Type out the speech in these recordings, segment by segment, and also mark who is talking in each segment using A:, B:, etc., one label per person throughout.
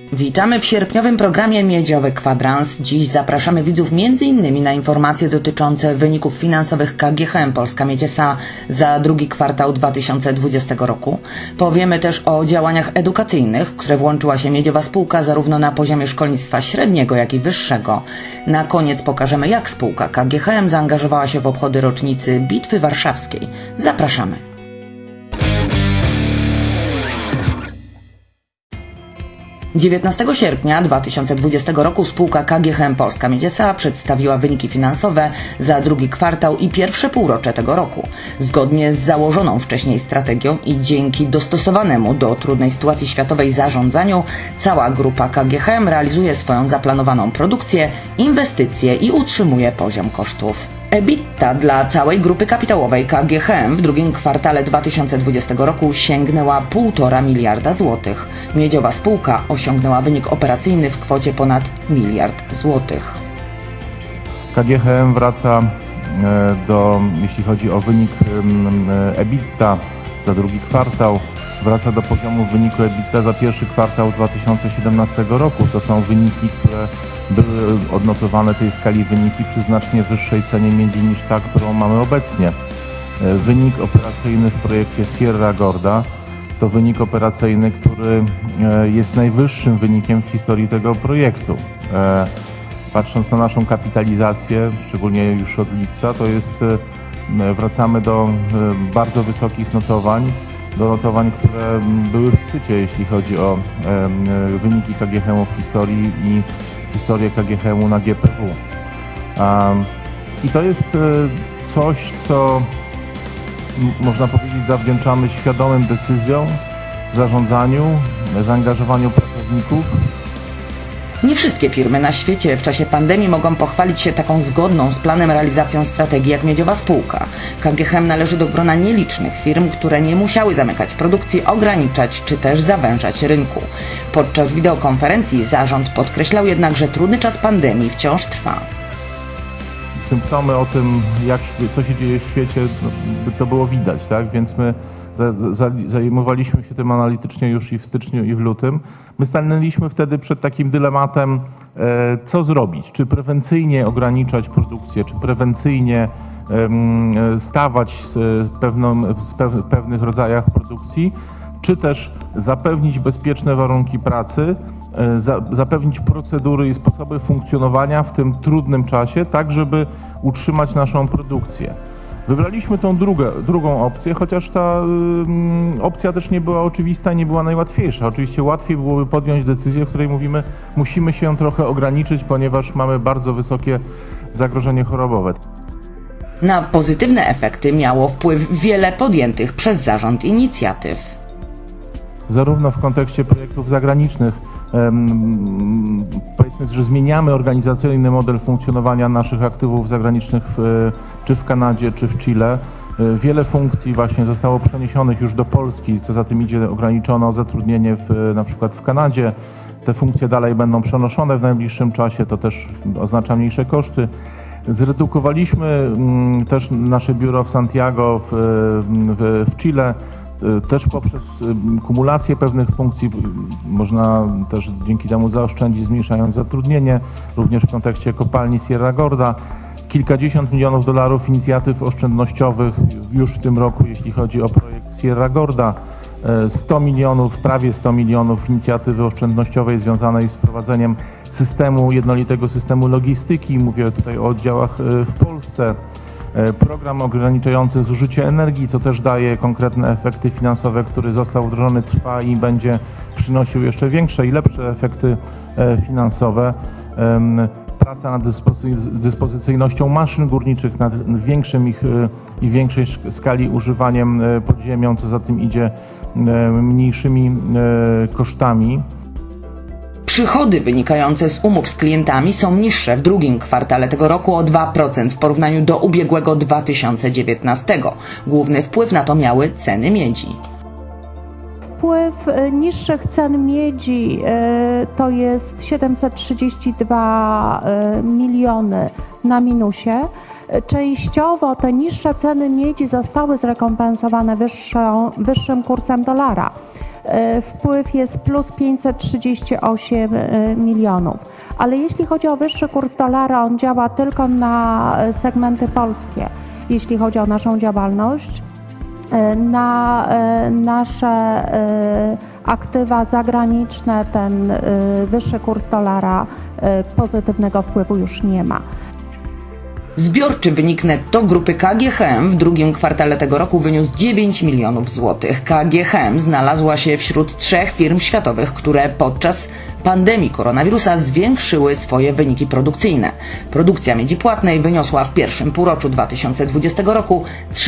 A: Witamy w sierpniowym programie Miedziowy Kwadrans. Dziś zapraszamy widzów m.in. na informacje dotyczące wyników finansowych KGHM Polska Miedź S.A. za drugi kwartał 2020 roku. Powiemy też o działaniach edukacyjnych, w które włączyła się Miedziowa Spółka zarówno na poziomie szkolnictwa średniego, jak i wyższego. Na koniec pokażemy, jak spółka KGHM zaangażowała się w obchody rocznicy Bitwy Warszawskiej. Zapraszamy. Sierpnia 2020 roku spółka KGHM Polska Miedź S.A. przedstawiła wyniki finansowe za drugi kwartał i pierwsze półrocze tego roku. Zgodnie z założoną wcześniej strategią i dzięki dostosowanemu do trudnej sytuacji światowej zarządzaniu, cała grupa KGHM realizuje swoją zaplanowaną produkcję, inwestycje i utrzymuje poziom kosztów. EBITDA dla całej grupy kapitałowej KGHM w drugim kwartale 2020 roku sięgnęła 1,5 miliarda złotych. Miedziowa spółka osiągnęła wynik operacyjny w kwocie ponad 1 miliard złotych.
B: KGHM wraca jeśli chodzi o wynik EBITDA za drugi kwartał, wraca do poziomu wyniku EBITDA za pierwszy kwartał 2017 roku. To są wyniki, które były odnotowane tej skali wyniki przy znacznie wyższej cenie miedzi niż ta, którą mamy obecnie. Wynik operacyjny w projekcie Sierra Gorda to wynik operacyjny, który jest najwyższym wynikiem w historii tego projektu. Patrząc na naszą kapitalizację, szczególnie już od lipca, to jest, wracamy do bardzo wysokich notowań, do notowań, które były w szczycie, jeśli chodzi o wyniki KGHM w historii i historię KGHM na GPW. I to jest coś, co można powiedzieć zawdzięczamy świadomym decyzjom, zarządzaniu, zaangażowaniu pracowników.
A: Nie wszystkie firmy na świecie w czasie pandemii mogą pochwalić się taką zgodną z planem realizacją strategii jak Miedziowa Spółka. KGHM należy do grona nielicznych firm, które nie musiały zamykać produkcji, ograniczać czy też zawężać rynku. Podczas wideokonferencji zarząd podkreślał jednak, że trudny czas pandemii wciąż trwa.
B: Symptomy o tym, co się dzieje w świecie, to było widać, tak? Więc my zajmowaliśmy się tym analitycznie już i w styczniu, i w lutym. My stanęliśmy wtedy przed takim dylematem, co zrobić. Czy prewencyjnie ograniczać produkcję, czy prewencyjnie stawać w pewnych rodzajach produkcji, czy też zapewnić bezpieczne warunki pracy, zapewnić procedury i sposoby funkcjonowania w tym trudnym czasie, tak żeby utrzymać naszą produkcję. Wybraliśmy tą drugą opcję, chociaż ta opcja też nie była oczywista, nie była najłatwiejsza. Oczywiście łatwiej byłoby podjąć decyzję, w której mówimy, musimy się trochę ograniczyć, ponieważ mamy bardzo wysokie zagrożenie chorobowe.
A: Na pozytywne efekty miało wpływ wiele podjętych przez zarząd inicjatyw.
B: Zarówno w kontekście projektów zagranicznych, powiedzmy, że zmieniamy organizacyjny model funkcjonowania naszych aktywów zagranicznych czy w Kanadzie, czy w Chile. Wiele funkcji właśnie zostało przeniesionych już do Polski, co za tym idzie, ograniczono zatrudnienie na przykład w Kanadzie. Te funkcje dalej będą przenoszone w najbliższym czasie, to też oznacza mniejsze koszty. Zredukowaliśmy też nasze biuro w Santiago w Chile. Też poprzez kumulację pewnych funkcji można też dzięki temu zaoszczędzić, zmniejszając zatrudnienie, również w kontekście kopalni Sierra Gorda. Kilkadziesiąt milionów dolarów inicjatyw oszczędnościowych już w tym roku, jeśli chodzi o projekt Sierra Gorda. 100 milionów, prawie 100 milionów inicjatywy oszczędnościowej związanej z wprowadzeniem jednolitego systemu logistyki. Mówię tutaj o oddziałach w Polsce. Program ograniczający zużycie energii, co też daje konkretne efekty finansowe, który został wdrożony, trwa i będzie przynosił jeszcze większe i lepsze efekty finansowe. Praca nad dyspozycyjnością maszyn górniczych, nad większym i większej skali używaniem podziemią, co za tym idzie mniejszymi kosztami.
A: Przychody wynikające z umów z klientami są niższe w drugim kwartale tego roku o 2% w porównaniu do ubiegłego 2019. Główny wpływ na to miały ceny miedzi.
C: Wpływ niższych cen miedzi to jest 732 miliony na minusie. Częściowo te niższe ceny miedzi zostały zrekompensowane wyższym kursem dolara. wpływ jest plus 538 milionów. Ale jeśli chodzi o wyższy kurs dolara, on działa tylko na segmenty polskie. Jeśli chodzi o naszą działalność, na nasze aktywa zagraniczne ten wyższy kurs dolara pozytywnego wpływu już nie ma.
A: Zbiorczy wynik netto grupy KGHM w drugim kwartale tego roku wyniósł 9 milionów złotych. KGHM znalazła się wśród 3 firm światowych, które podczas pandemii koronawirusa zwiększyły swoje wyniki produkcyjne. Produkcja miedzi płatnej wyniosła w pierwszym półroczu 2020 roku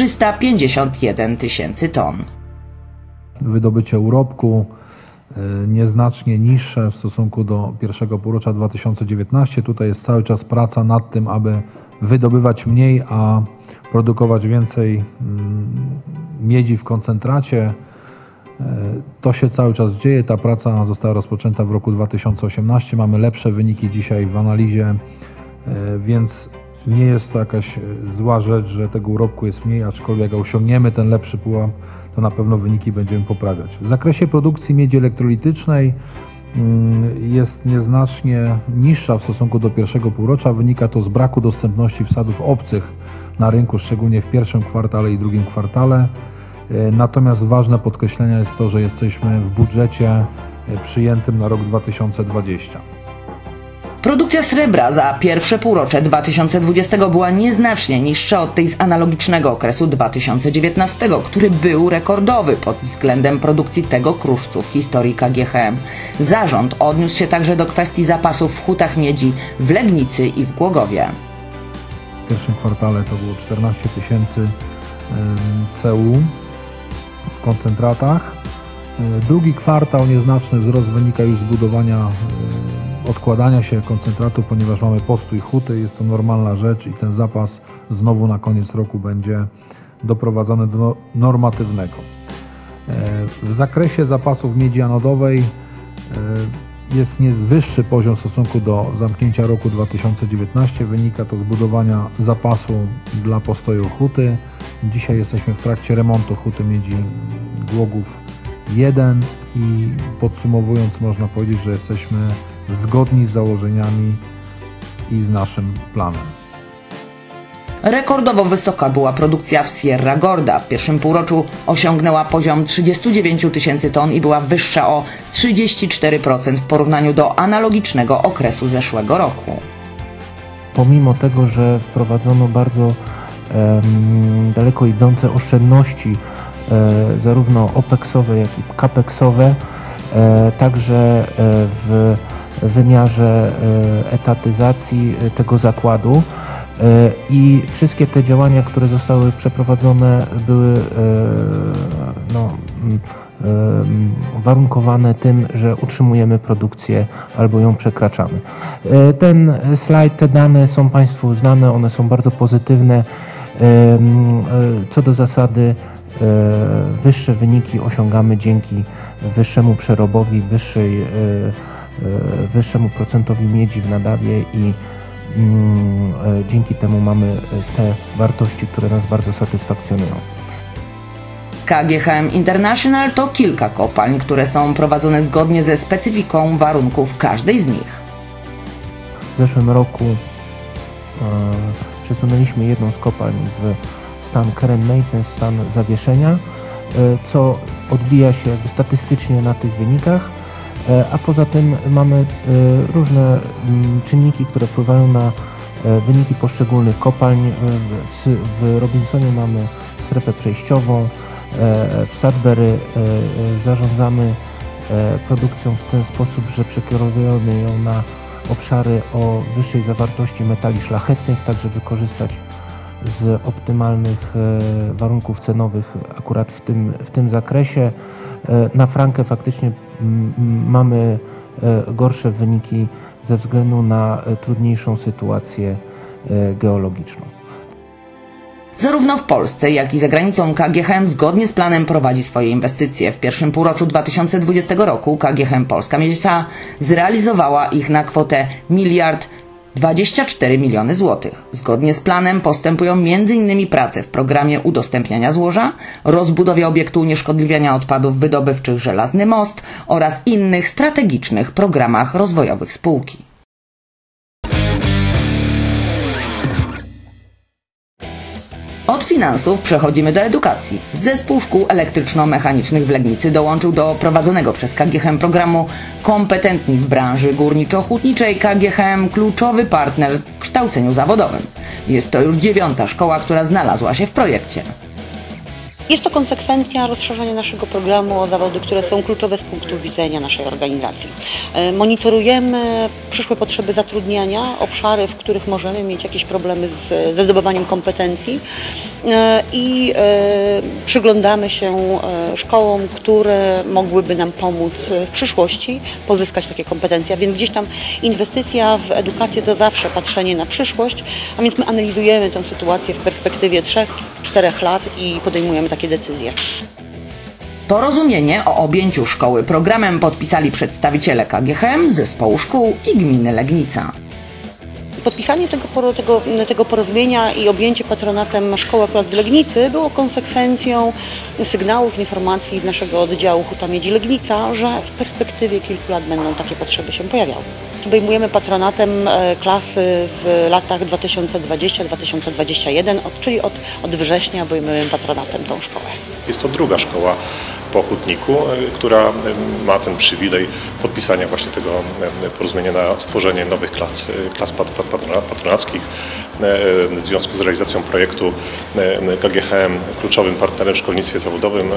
A: 351 tysięcy ton.
D: Wydobycie urobku nieznacznie niższe w stosunku do pierwszego półrocza 2019. Tutaj jest cały czas praca nad tym, aby wydobywać mniej, a produkować więcej miedzi w koncentracie. To się cały czas dzieje. Ta praca została rozpoczęta w roku 2018. Mamy lepsze wyniki dzisiaj w analizie, więc nie jest to jakaś zła rzecz, że tego urobku jest mniej, aczkolwiek jak osiągniemy ten lepszy pułap, to na pewno wyniki będziemy poprawiać. W zakresie produkcji miedzi elektrolitycznej jest nieznacznie niższa w stosunku do pierwszego półrocza. Wynika to z braku dostępności wsadów obcych na rynku, szczególnie w pierwszym kwartale i drugim kwartale. Natomiast ważne podkreślenia jest to, że jesteśmy w budżecie przyjętym na rok 2020.
A: Produkcja srebra za pierwsze półrocze 2020 była nieznacznie niższa od tej z analogicznego okresu 2019, który był rekordowy pod względem produkcji tego kruszcu w historii KGHM. Zarząd odniósł się także do kwestii zapasów w hutach miedzi w Legnicy i w Głogowie.
D: W pierwszym kwartale to było 14 tysięcy CU w koncentratach. Drugi kwartał, nieznaczny wzrost wynika już z budowania, odkładania się koncentratu, ponieważ mamy postój huty, jest to normalna rzecz i ten zapas znowu na koniec roku będzie doprowadzony do normatywnego. W zakresie zapasów miedzi anodowej jest wyższy poziom w stosunku do zamknięcia roku 2019. Wynika to z budowania zapasu dla postoju huty. Dzisiaj jesteśmy w trakcie remontu huty miedzi Głogów 1 i podsumowując można powiedzieć, że jesteśmy zgodni z założeniami i z naszym planem.
A: Rekordowo wysoka była produkcja w Sierra Gorda. W pierwszym półroczu osiągnęła poziom 39 tysięcy ton i była wyższa o 34% w porównaniu do analogicznego okresu zeszłego roku.
E: Pomimo tego, że wprowadzono bardzo daleko idące oszczędności, zarówno OPEX-owe, jak i CAPEX-owe, także w wymiarze etatyzacji tego zakładu i wszystkie te działania, które zostały przeprowadzone, były warunkowane tym, że utrzymujemy produkcję albo ją przekraczamy. Ten slajd, te dane są Państwu znane, one są bardzo pozytywne. Co do zasady wyższe wyniki osiągamy dzięki wyższemu przerobowi, wyższemu procentowi miedzi w nadawie i dzięki temu mamy te wartości, które nas bardzo satysfakcjonują.
A: KGHM International to kilka kopalń, które są prowadzone zgodnie ze specyfiką warunków każdej z nich.
E: W zeszłym roku przesunęliśmy jedną z kopalń w stan care and maintenance, stan zawieszenia, co odbija się statystycznie na tych wynikach, a poza tym mamy różne czynniki, które wpływają na wyniki poszczególnych kopalń. W Robinsonie mamy strefę przejściową, w Sudbury zarządzamy produkcją w ten sposób, że przekierowujemy ją na obszary o wyższej zawartości metali szlachetnych, tak żeby korzystać z optymalnych warunków cenowych akurat w tym zakresie. Na Frankę faktycznie mamy gorsze wyniki ze względu na trudniejszą sytuację geologiczną.
A: Zarówno w Polsce, jak i za granicą KGHM zgodnie z planem prowadzi swoje inwestycje. W pierwszym półroczu 2020 roku KGHM Polska Miedź S.A. zrealizowała ich na kwotę 1 24 miliony złotych. Zgodnie z planem postępują m.in. prace w programie udostępniania złoża, rozbudowie obiektu unieszkodliwiania odpadów wydobywczych Żelazny Most oraz innych strategicznych programach rozwojowych spółki. Od finansów przechodzimy do edukacji. Zespół szkół elektryczno-mechanicznych w Legnicy dołączył do prowadzonego przez KGHM programu Kompetentni w branży górniczo-hutniczej. KGHM kluczowy partner w kształceniu zawodowym. Jest to już 9. szkoła, która znalazła się w projekcie.
F: Jest to konsekwencja rozszerzenia naszego programu o zawody, które są kluczowe z punktu widzenia naszej organizacji. Monitorujemy przyszłe potrzeby zatrudniania, obszary, w których możemy mieć jakieś problemy ze zdobywaniem kompetencji i przyglądamy się szkołom, które mogłyby nam pomóc w przyszłości pozyskać takie kompetencje. A więc gdzieś tam inwestycja w edukację to zawsze patrzenie na przyszłość, a więc my analizujemy tę sytuację w perspektywie 3-4 lat i podejmujemy takie decyzje.
A: Porozumienie o objęciu szkoły programem podpisali przedstawiciele KGHM, Zespołu Szkół i Gminy Legnica.
F: Podpisanie tego porozumienia i objęcie patronatem szkoły akurat w Legnicy było konsekwencją sygnałów, informacji z naszego oddziału Huta Miedzi Legnica, że w perspektywie kilku lat będą takie potrzeby się pojawiały. Obejmujemy patronatem klasy w latach 2020-2021, czyli od września obejmujemy patronatem tą szkołę.
G: Jest to druga szkoła po Hutniku, która ma ten przywilej podpisania właśnie tego porozumienia na stworzenie nowych klas patronackich. W związku z realizacją projektu KGHM kluczowym partnerem w szkolnictwie zawodowym,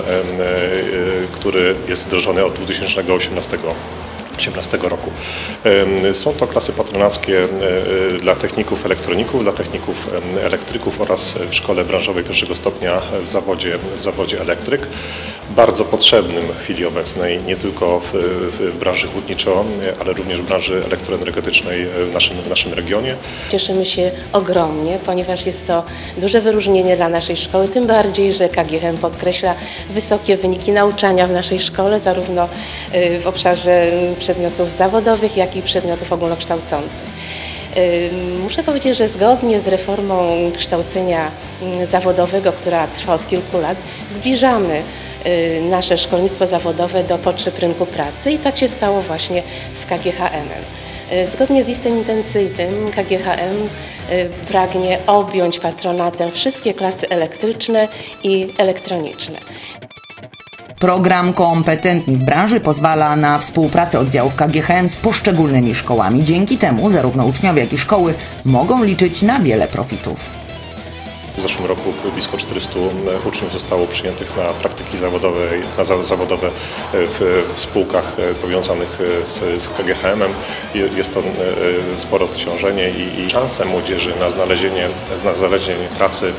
G: który jest wdrożony od 2018 roku. Są to klasy patronackie dla techników elektroników, dla techników elektryków oraz w szkole branżowej pierwszego stopnia w zawodzie elektryk. Bardzo potrzebnym w chwili obecnej nie tylko w branży hutniczo, ale również w branży elektroenergetycznej w naszym regionie.
H: Cieszymy się ogromnie, ponieważ jest to duże wyróżnienie dla naszej szkoły, tym bardziej, że KGHM podkreśla wysokie wyniki nauczania w naszej szkole, zarówno w obszarze przedmiotów zawodowych, jak i przedmiotów ogólnokształcących. Muszę powiedzieć, że zgodnie z reformą kształcenia zawodowego, która trwa od kilku lat, zbliżamy nasze szkolnictwo zawodowe do potrzeb rynku pracy i tak się stało właśnie z KGHM-em. Zgodnie z listem intencyjnym KGHM pragnie objąć patronatem wszystkie klasy elektryczne i elektroniczne.
A: Program Kompetentni w branży pozwala na współpracę oddziałów KGHM z poszczególnymi szkołami. Dzięki temu zarówno uczniowie, jak i szkoły mogą liczyć na wiele profitów.
G: W zeszłym roku blisko 400 uczniów zostało przyjętych na praktyki zawodowe w spółkach powiązanych z KGHM-em. Jest to spore odciążenie i szanse młodzieży na znalezienie pracy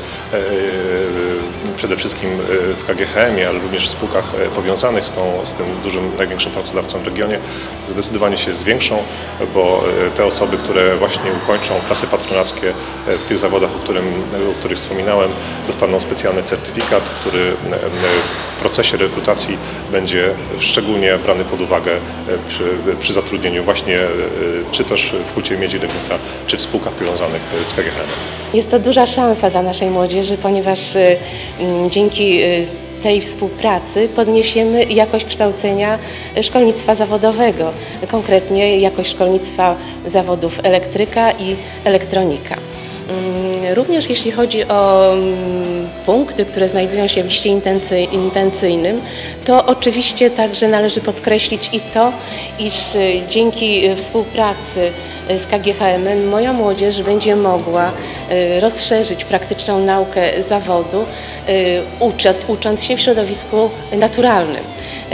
G: przede wszystkim w KGHM-ie, ale również w spółkach powiązanych z tym dużym, największym pracodawcą w regionie zdecydowanie się zwiększą, bo te osoby, które właśnie ukończą klasy patronackie w tych zawodach, o których wspominałem, dostaną specjalny certyfikat, który w procesie rekrutacji będzie szczególnie brany pod uwagę przy zatrudnieniu właśnie czy też w Hucie Miedzi Legnica, czy w spółkach powiązanych z KGHM.
H: Jest to duża szansa dla naszej młodzieży, ponieważ dzięki tej współpracy podniesiemy jakość kształcenia szkolnictwa zawodowego, konkretnie jakość szkolnictwa zawodów elektryka i elektronika. Również jeśli chodzi o punkty, które znajdują się w liście intencyjnym, to oczywiście także należy podkreślić i to, iż dzięki współpracy z KGHM moja młodzież będzie mogła rozszerzyć praktyczną naukę zawodu, ucząc się w środowisku naturalnym.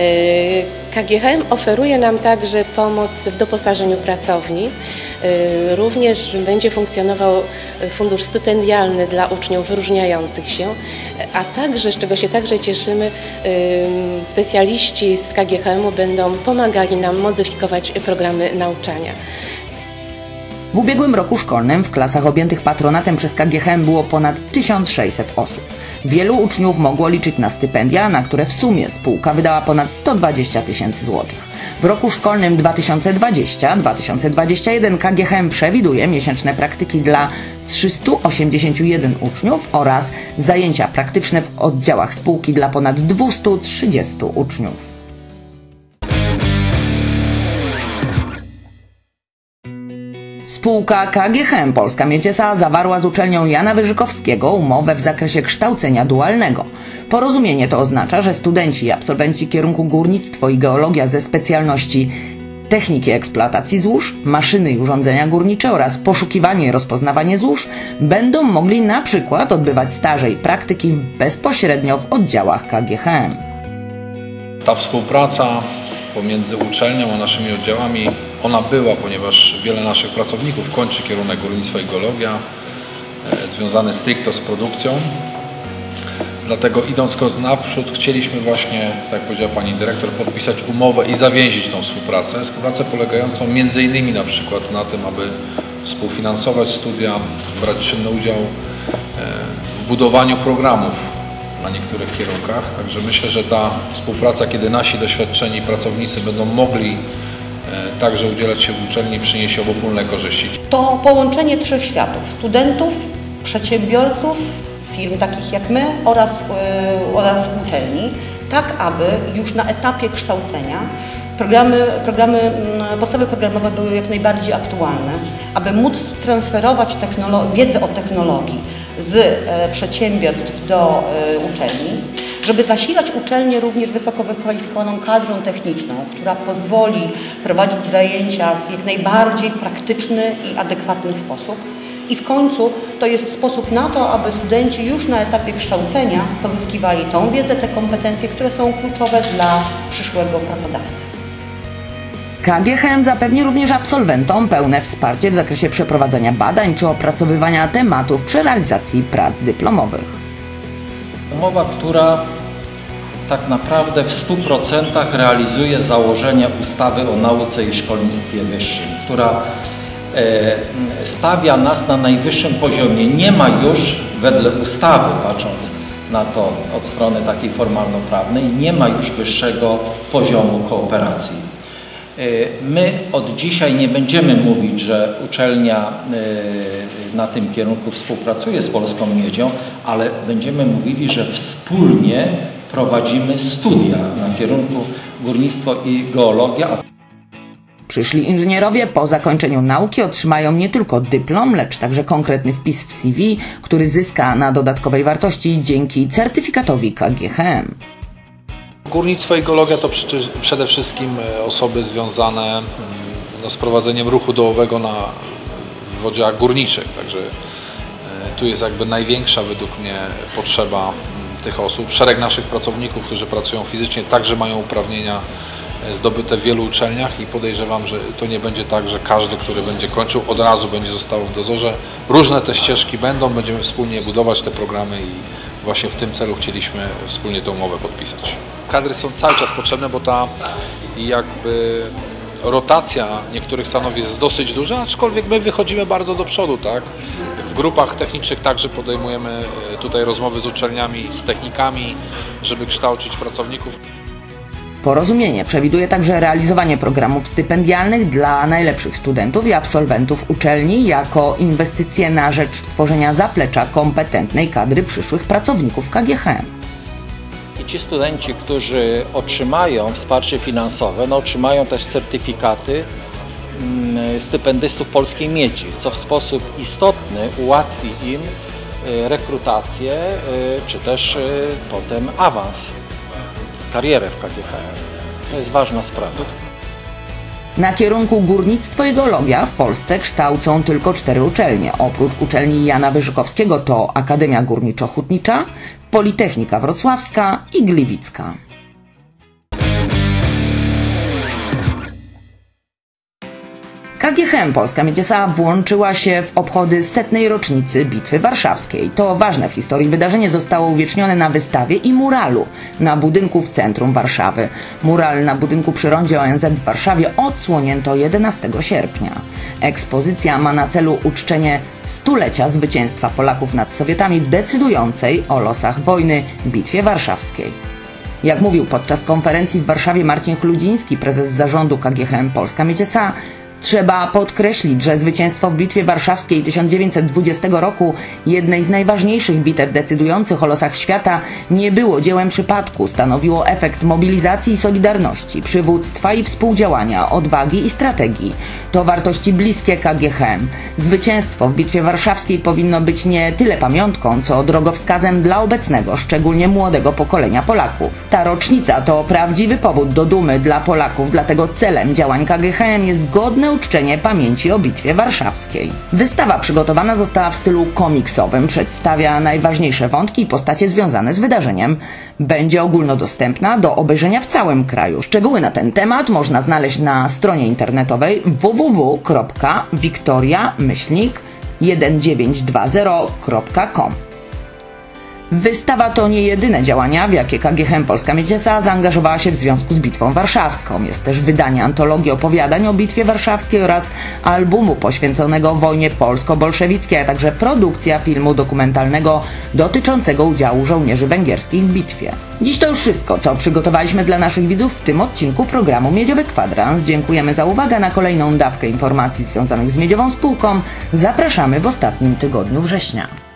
H: KGHM oferuje nam także pomoc w doposażeniu pracowni. Również będzie funkcjonował fundusz stypendialny dla uczniów wyróżniających się, a także, z czego się także cieszymy, specjaliści z KGHM-u będą pomagali nam modyfikować programy nauczania.
A: W ubiegłym roku szkolnym w klasach objętych patronatem przez KGHM było ponad 1600 osób. Wielu uczniów mogło liczyć na stypendia, na które w sumie spółka wydała ponad 120 tysięcy złotych. W roku szkolnym 2020-2021 KGHM przewiduje miesięczne praktyki dla 381 uczniów oraz zajęcia praktyczne w oddziałach spółki dla ponad 230 uczniów. Spółka KGHM Polska Miedź S.A. zawarła z uczelnią Jana Wyżykowskiego umowę w zakresie kształcenia dualnego. Porozumienie to oznacza, że studenci i absolwenci kierunku górnictwo i geologia ze specjalności techniki eksploatacji złóż, maszyny i urządzenia górnicze oraz poszukiwanie i rozpoznawanie złóż będą mogli na przykład odbywać staże i praktyki bezpośrednio w oddziałach KGHM.
I: Ta współpraca pomiędzy uczelnią a naszymi oddziałami, ona była, ponieważ wiele naszych pracowników kończy kierunek górnictwa i geologia, związany stricte z produkcją. Dlatego idąc krok naprzód chcieliśmy właśnie, tak jak powiedziała Pani Dyrektor, podpisać umowę i zawięzić tą współpracę. Współpracę polegającą m.in. na przykład na tym, aby współfinansować studia, brać czynny udział w budowaniu programów na niektórych kierunkach. Także myślę, że ta współpraca, kiedy nasi doświadczeni pracownicy będą mogli także udzielać się w uczelni, przyniesie obopólne korzyści.
F: To połączenie trzech światów: studentów, przedsiębiorców, firm takich jak my oraz uczelni, tak aby już na etapie kształcenia podstawy programowe były jak najbardziej aktualne, aby móc transferować wiedzę o technologii z przedsiębiorstw do uczelni, żeby zasilać uczelnię również wysoko wykwalifikowaną kadrą techniczną, która pozwoli prowadzić zajęcia w jak najbardziej praktyczny i adekwatny sposób. I w końcu to jest sposób na to, aby studenci już na etapie kształcenia pozyskiwali tą wiedzę, te kompetencje, które są kluczowe dla przyszłego pracodawcy.
A: KGHM zapewni również absolwentom pełne wsparcie w zakresie przeprowadzania badań czy opracowywania tematów przy realizacji prac dyplomowych.
J: Umowa, która tak naprawdę w 100% realizuje założenia ustawy o nauce i szkolnictwie wyższym, która stawia nas na najwyższym poziomie. Nie ma już, wedle ustawy, patrząc na to od strony takiej formalno-prawnej, nie ma już wyższego poziomu kooperacji. My od dzisiaj nie będziemy mówić, że uczelnia na tym kierunku współpracuje z Polską Miedzią, ale będziemy mówili, że wspólnie prowadzimy studia na kierunku górnictwo i geologia.
A: Przyszli inżynierowie po zakończeniu nauki otrzymają nie tylko dyplom, lecz także konkretny wpis w CV, który zyska na dodatkowej wartości dzięki certyfikatowi KGHM.
I: Górnictwo i geologia to przede wszystkim osoby związane z prowadzeniem ruchu dołowego w oddziałach górniczych. Także tu jest jakby największa według mnie potrzeba tych osób. Szereg naszych pracowników, którzy pracują fizycznie, także mają uprawnienia zdobyte w wielu uczelniach i podejrzewam, że to nie będzie tak, że każdy, który będzie kończył, od razu będzie został w dozorze. Różne te ścieżki będziemy wspólnie budować te programy i właśnie w tym celu chcieliśmy wspólnie tę umowę podpisać. Kadry są cały czas potrzebne, bo ta jakby rotacja niektórych stanowisk jest dosyć duża, aczkolwiek my wychodzimy bardzo do przodu, tak? W grupach technicznych także podejmujemy tutaj rozmowy z uczelniami, z technikami, żeby kształcić pracowników.
A: Porozumienie przewiduje także realizowanie programów stypendialnych dla najlepszych studentów i absolwentów uczelni jako inwestycje na rzecz tworzenia zaplecza kompetentnej kadry przyszłych pracowników KGHM.
J: I ci studenci, którzy otrzymają wsparcie finansowe, otrzymają też certyfikaty stypendystów Polskiej Miedzi, co w sposób istotny ułatwi im rekrutację, czy też potem awans, karierę w KGHM. To jest ważna sprawa.
A: Na kierunku górnictwo i geologia w Polsce kształcą tylko 4 uczelnie. Oprócz uczelni Jana Wyżykowskiego to Akademia Górniczo-Hutnicza, Politechnika Wrocławska i Gliwicka. KGHM Polska Miedź S.A. włączyła się w obchody 100. rocznicy Bitwy Warszawskiej. To ważne w historii wydarzenie zostało uwiecznione na wystawie i muralu na budynku w centrum Warszawy. Mural na budynku przy rondzie ONZ w Warszawie odsłonięto 11 sierpnia. Ekspozycja ma na celu uczczenie stulecia zwycięstwa Polaków nad Sowietami w decydującej o losach wojny Bitwie Warszawskiej. Jak mówił podczas konferencji w Warszawie Marcin Chludziński, prezes zarządu KGHM Polska Miedź S.A., trzeba podkreślić, że zwycięstwo w Bitwie Warszawskiej 1920 roku, jednej z najważniejszych bitew decydujących o losach świata, nie było dziełem przypadku. Stanowiło efekt mobilizacji i solidarności, przywództwa i współdziałania, odwagi i strategii. To wartości bliskie KGHM. Zwycięstwo w Bitwie Warszawskiej powinno być nie tyle pamiątką, co drogowskazem dla obecnego, szczególnie młodego pokolenia Polaków. Ta rocznica to prawdziwy powód do dumy dla Polaków, dlatego celem działań KGHM jest godne uczczenie pamięci o Bitwie Warszawskiej. Wystawa przygotowana została w stylu komiksowym, przedstawia najważniejsze wątki i postacie związane z wydarzeniem. Będzie ogólnodostępna do obejrzenia w całym kraju. Szczegóły na ten temat można znaleźć na stronie internetowej www.wiktoria-1920.com. Wystawa to nie jedyne działania, w jakie KGHM Polska Miedź S.A. zaangażowała się w związku z Bitwą Warszawską. Jest też wydanie antologii opowiadań o Bitwie Warszawskiej oraz albumu poświęconego wojnie polsko-bolszewickiej, a także produkcja filmu dokumentalnego dotyczącego udziału żołnierzy węgierskich w bitwie. Dziś to już wszystko, co przygotowaliśmy dla naszych widzów w tym odcinku programu Miedziowy Kwadrans. Dziękujemy za uwagę. Na kolejną dawkę informacji związanych z Miedziową Spółką zapraszamy w ostatnim tygodniu września.